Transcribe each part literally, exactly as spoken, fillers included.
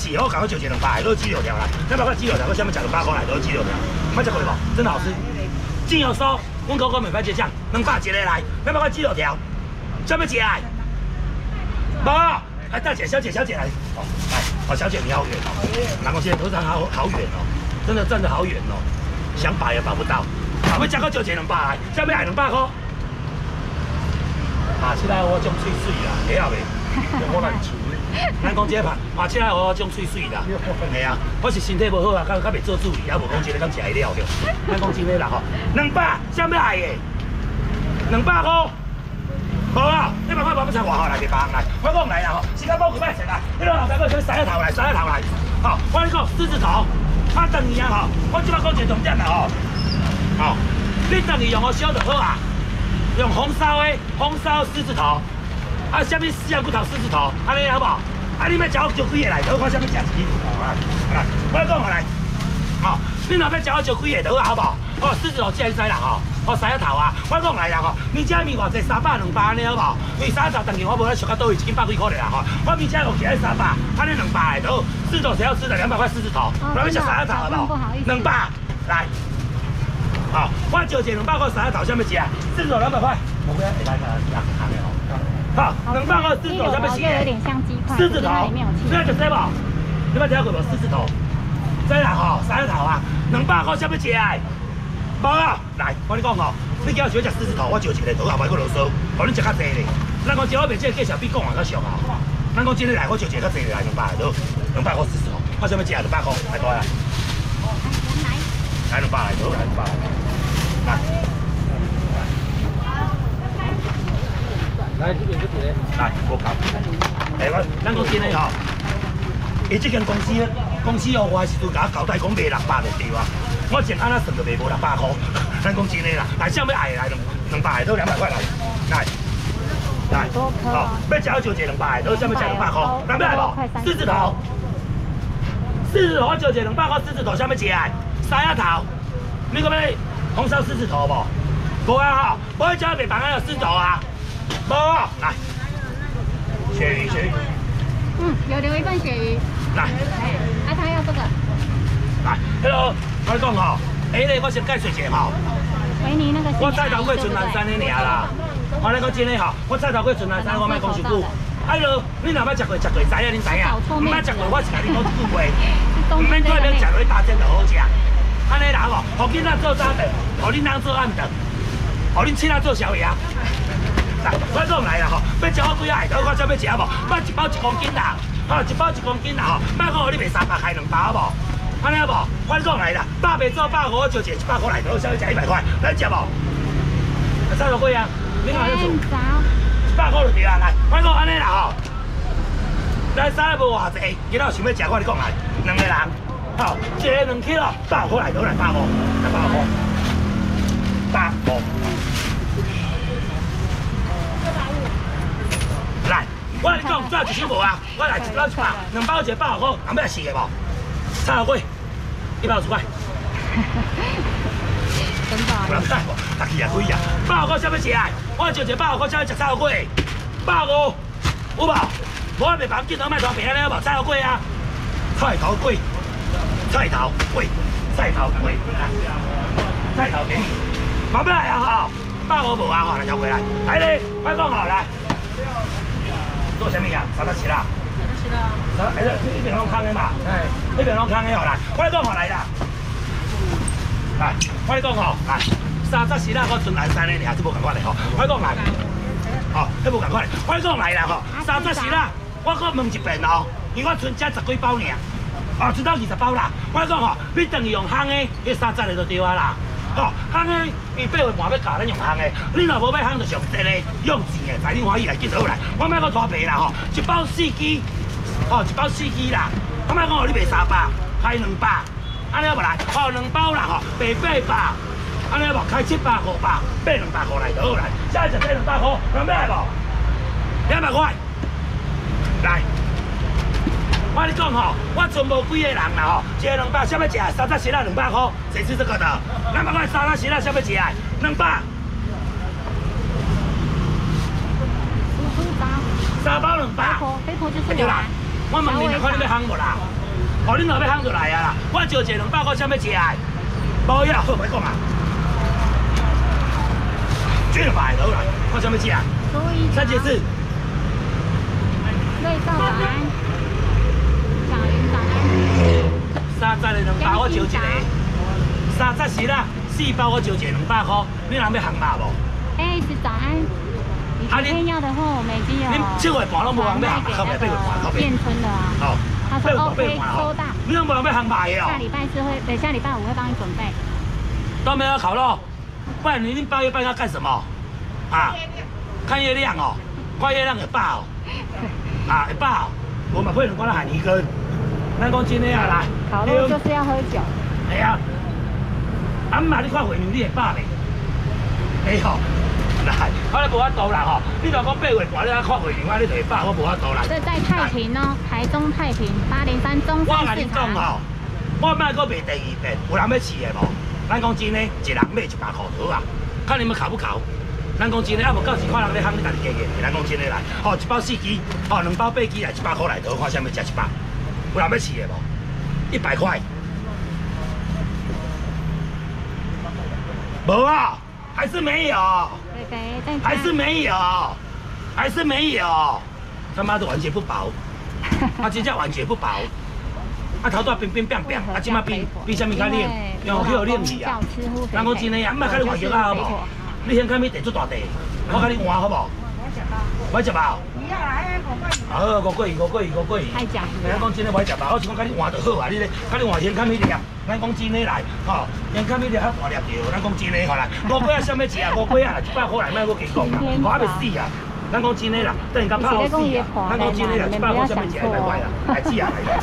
是，我赶快就一两百，都鸡柳条来，两百块鸡柳条，我下面吃两百块来，都鸡柳条，没吃过无？真的好吃。酱油酥，阮哥哥免费结账，两百一个来，两百块鸡柳条，下面吃来。无，哎，大姐、小姐、小姐来，哦，来，哦，小姐你好远哦，南宫现在头上好好远哦，真的站得好远哦，想拔也拔不到。好，要吃个就一两百来，下面来两百块。爬起来我种水水啦，会晓袂？我来煮。咱讲这爬爬起来我种水水啦，系啊，我是身体无好啊，较较袂做主理，也无讲这个敢食会了着。咱讲真个啦吼，两百，啥物来的？两百块。无啊，你万块万要才外号来，袂帮来。我讲来啦吼，时间宝贵歹势啦，你老后头个先塞个头来，塞个头来。吼，我跟你讲狮子头，啊等伊啊吼，我即摆讲一个重点啦吼，吼，你等伊用我烧就好啊。用红烧的，红烧狮子头，啊，下面四样骨头狮子头，安尼好不好？啊，你要食我就几个来，我看下面食几个来，来，我来讲来，好，你若要食我就几个就好，好不好？哦，狮子头这样知啦吼，哦，三个头啊，我讲来啦吼，面这面偌济三百两百安尼好不好？因为三个头当然我无咧俗到倒位，一斤百几块的啦吼，我面这有起来三百，安尼两百的都，狮子头谁要吃的两百块狮子头，我要食三个头好不好？两百，来。好，我就一两百块三个头，啥物事啊？狮子头两百块，我不要给大家两行的哦。好，两百块狮子头啥物事？ 有点像鸡块， 狮子头，这个就这无？你捌听过无？狮子头，这啦吼，三个头啊，两百块啥物事啊？无啊，来，我跟你讲吼，你今日想食狮子头，我就一个头后摆个啰嗦，互你食较济咧。咱讲招我面这个介绍比讲话较俗啊。咱讲今日来，我就一个较济来，两百都，两百块狮子头，我啥物事啊？两百块，来过来。来两百来，好，来两百来。来，来这边这边，来我讲，哎我，咱讲真诶吼，伊这间公司公司哦，我是都甲我交代讲卖六百就对啊，我前安那算就卖无六百块，咱讲真诶啦，来啥物爱来两两百都两百块来，来。来，好，要食就一两百，都啥物食两百块，人要来无？狮子头，狮子头我就一两百块，狮子头啥物食啊？三个头，你讲要红烧狮子头无？无啊哈，我要叫北方还有狮子头啊，无。来，鳕鱼，鳕鱼。 嗯，有留一份鳕鱼。 来， 哎，啊，他要这个。 来 ，Hello， 我讲吼，哎咧，我先介绍一下吼。 维尼那个。 我菜头粿纯南山的尔啦。我咧讲真诶吼，我菜头粿纯南山，我莫讲伤久。Hello， 你若捌食过，食过知影，你知影？唔捌食过，我是甲你讲一句话，唔免做免食落去打针就好食。安尼啦吼，互囡仔做早顿，互恁人做暗顿，互恁亲仔做宵夜。来，我讲来啦吼，要食我几啊下头，我才要食无？我一包一公斤啦，吼一包一公斤啦吼，莫讲互你卖三百开两包好无？安尼好无？我讲来啦，百袂做百五，我就一百块来头，稍微食一百块，来食无？三十几啊？你哪要做？一百块就对啦，来，我讲安尼啦吼，咱三个无偌济，今仔想要食，我你讲来，两个人。好，一个两 kilo， 百块来，倒来百五，来百五，百五。来，我来讲，最后一箱无啊，我来一包一百，两包一个百五块，后尾来四个无？菜头粿，一百五十块。 真的。 有人带无？大气啊贵啊！百五块啥物事啊？我就一个百五块，啥物食菜头粿？百五，有无？无我袂帮见到卖大饼安尼有无？菜头粿啊，菜头粿。菜头粿，菜头粿，菜头粿，买咩来啊？吼，百五无啊？吼，来交过来，来咧，快讲好来。做啥物啊？三十七啦。三十七啦。三，哎，这边拢空的嘛？哎，这边拢空的哦，来，快讲好来啦。来，快讲吼，来，三十七啦，我纯南山的尔，这无共款的吼，快讲来。吼，这无共款的，快讲来啦吼，三十七啦，我搁问一遍哦，因为我剩才十几包尔。哦，一到二十包啦！我讲吼，你等于用烘的，迄三十个就对啊啦。哦，烘的伊八月半要教咱用烘的，你若无要烘就上济咧，用钱的，在你欢喜来紧好来。我莫搁拖皮啦吼，一包四支，哦，一包四支啦。我莫讲互你卖三百，开两百，安尼好无来？哦，两包啦吼，卖八百，安尼好无？开七百五百，卖两百块来就好来。现在就卖两百块，有咩来无？两百块，来。我跟你讲吼，我全无几个人啦吼，一个两百，啥物食？三十七啊，两百块，谁吃这个的？两百块三十七啊，啥物食？两百。三包两百。 肥婆就是我。 对啦，我问你两块你要烘无啦？ 哦，恁后尾夯就来啊啦！我招一个两百块，啥要食的？无要，好，袂讲啊。绝了百头啦，看啥要食？ 所以三姐是。 瑞少早安，小云早安。 三十的两百，我招一个。三十是啦，四包我招一个两百块，你人要行嘛无？ 哎，是早安。你昨天要的话，我们已经有。 你七月半拢无人要行嘛？靠北八月半，靠北。 建村的啊。 好。 他说 OK， 收到。 你拢无人要行买的哦。 下礼拜是会，对，下礼拜五会帮你准备。 都没有烤肉，不然你恁八月半要干什么？啊？看月亮哦，看月亮会饱哦。啊，会饱。我们会两罐海泥根。咱讲真的啊，来。 烤肉就是要喝酒。 系啊。啊嘛，你看月亮你会饱未？会吼。来，我咧无法度啦吼。你若讲八月半你来看月亮，我你就会饱，我无法度啦。 这在太平哦，台中太平八零三中山市场。 我卖搁卖第二遍，有人要试的无？咱讲真的，一人买一百块头啊，看你们考不考？咱讲真的，啊无到时看人咧夯，你家己加加。咱讲真的来，吼一包四支，吼两包八支来，一百块来头，看啥物食一百？有人要试的无？一百块。无啊，还是没有。 对对， 还是没有，还是没有。他妈的完全不薄，啊真正完全不薄。啊头带冰冰冰冰，啊即马比比啥物较冷，然后去有冷去啊。人讲真的啊，唔爱甲你换药啊好无？你先看咪地出大地，我甲你换好无？我食饱。好，五桂鱼，五桂鱼，五桂鱼。 太讲究。 咱讲真的，我食饱，我是讲甲你换就好啊，你咧，甲你换先看咪粒。咱讲真的来，吼，先看咪粒较大粒着，咱讲真的吼来，五桂啊，啥物事啊？五桂啊，一百块来，卖我加讲啦，我还袂死啊。咱讲真的啦，等人家拍好死啊。咱讲真的啦，一百块啥物事？一百块啦，来吃啊来啦。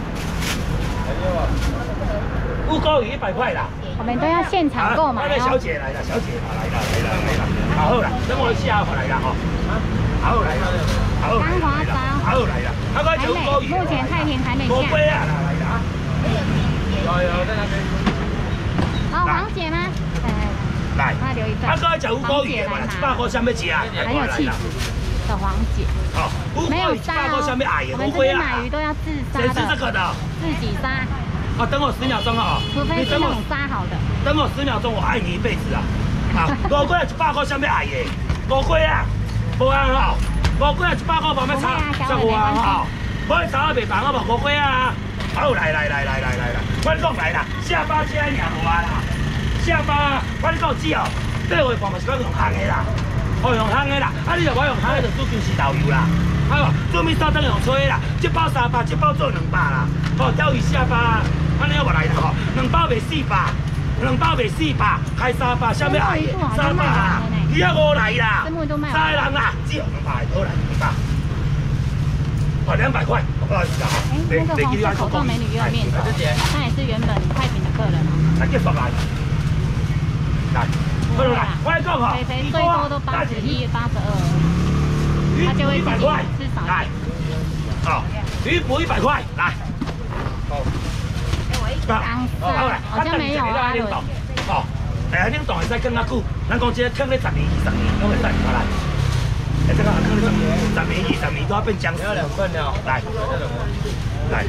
乌龟鱼一百块啦。 我们都要现场购买哦。 那位小姐来了，小姐来了，来了，来了。好啦，等我下回来啦吼。好来了，好来了，好来了。那个就乌龟鱼。 目前太平还没下。 乌龟啊，来了啊。有有在那边。 哦，王姐吗？来，他留一份。 他刚才讲乌龟鱼嘛，一百块啥物事啊？ 很有气质的黄姐。 好， 没有杀哦。我们这边买鱼都要自杀的。 谁是这个的？ 自己杀。 哦，等我十秒钟啊！ 除非是那种杀好的。 等我十秒钟，我爱你一辈子啊！啊，五龟一百块，啥物爱的？五龟啊，无安好。五龟啊，一百块，慢慢炒，才有安好。我炒啊袂烦，我无五龟啊。好，来来来来来来来，我讲来啦，下巴车尔无啊啦，下巴，我你讲知哦，八月半嘛是讲用烘的啦，哦用烘的啦，啊你若我用烘的，就做就是豆油啦。好，做面烧灯用吹啦，一包三百，一包做两百啦。哦，钓鱼下巴，安尼我来啦吼，两包卖四百，两包卖四百，开三百，啥物爱的？三百啦，二啊五来啦，三个人啦，只有两百，好来两百。哦，两百块，不好意思啊。 哎，那个黄色口罩美女也有面头，那也是原本太平的客人哦。 来结束来，来，快来，我来讲哈， 肥肥最多都八十一、八十二。他就会自己至少来， 好，鱼补一百块，来，好， 黄色好像没有啊， 好，哎，恁当会使更较久，咱讲这坑咧十年、二十年都会使过来，哎，这个坑咧十年、二十年都要变僵尸。两份了，来，来，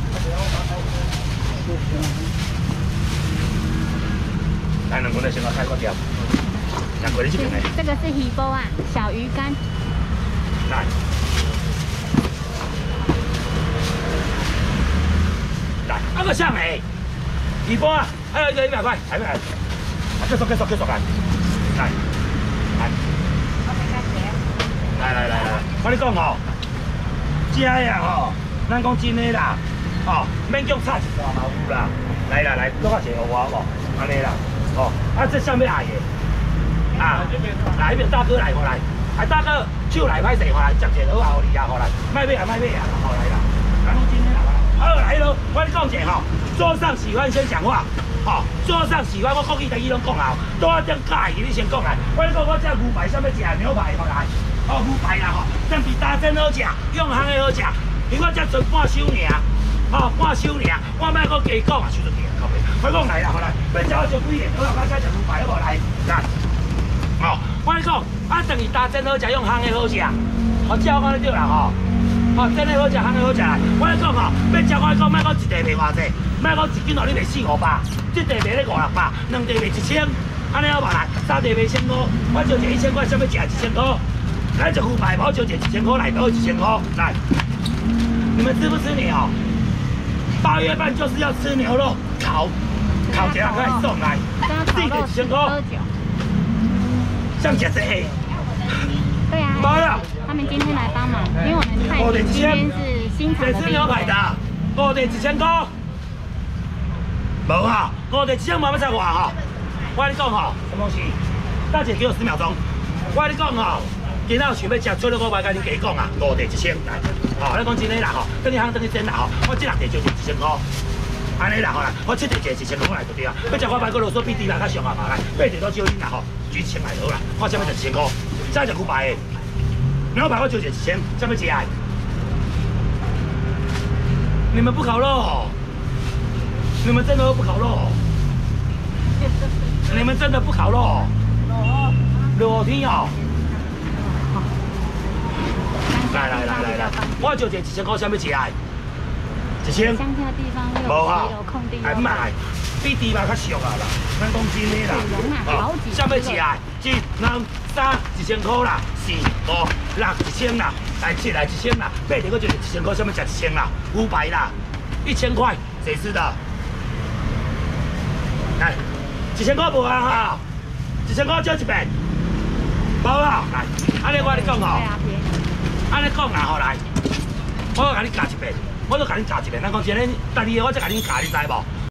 来，两个人先来开个掉，两个人去边嘞？ 这个是鱼煲啊，小鱼干。 来，来，那个像没？鱼波啊，还有一个一百块，还没来？结束结束结束来，来，来，来来来来，我跟你讲吼，这呀吼，咱讲真的啦，吼，免叫差一半嘛有啦。来来来，多少钱我无？安尼啦，哦，啊这上面矮的，啊，来一边大哥来我来。哎，大哥，手来歹势，我来接一个好，互你啊，好来，卖买啊，卖买啊，好来啦，咱讲真的啦，好来咯，我跟你讲一下吼，桌上喜欢先讲话，吼，桌上喜欢我国语台语拢讲好，多一点介意你先讲来，我跟你讲我这牛排啥物食，牛排好来，哦牛排啦吼，但比打针好食，用烘的好食，因为我这存半收尔，吼半收尔，我卖搁加讲啊，收得起啊，靠背，我讲来啦，好来，要食我上几个，我后摆再食牛排好无来，来。哦，我跟你讲，啊，等于打针好食，用烘的好食，哦，照讲你对啦吼。 哦，真的好食，憨的好食。我跟你讲吼，要食我讲，莫讲一地卖偌济，莫讲一斤哦，你卖四五百，一地卖咧五六百，两地卖一千，安尼好无来？三地卖千五，我就一一千块，想要食一千块。来一副牌，我就一一千块来，都一千块来。你们吃不吃牛？八月半就是要吃牛肉，烤，烤起来可以送来，自己一千块。像食这个。 对啊。 没了。 他们今天来帮忙，因为我们太平今天是新厂的。 这吃牛排的，五地一千块。无啊，五地一千万要才偌吼。我跟你讲吼，什么东西？大姐给我十秒钟。我跟你讲吼，今仔有想要食做了，我甲你加讲啊，五地一千来。吼，你讲真诶啦吼，等你行等你整啦吼，我这六地就一千块。安尼啦吼啦，我七地就一千块来就对啊。要食我排骨螺丝比猪肉较上啊嘛来，八地都少恁啦吼，一千来好啦。我想要食一千块，再食牛排的。牛排我就一千，想要食啊？你们不烤肉？你们真的不烤肉？你们真的不烤肉？热天哦！来来来来来，我就一一千块，想要食啊？一千。 乡下地方有有空地。 哎买，比猪肉较俗啊啦，咱讲真的啦。哦，想要食啊？一、两、三，一千块啦。四、五、六，一千啦，来七来一千啦，八地我就一千块，想要食一千啦，五百啦，一千块，谁吃的？来，一千块无啊哈，一千块交一遍，无啊，来，安尼我跟你讲吼，安尼讲啦吼来，我甲你加一遍，我都甲你加一遍，咱讲真诶，第二个我再甲你加，你知无？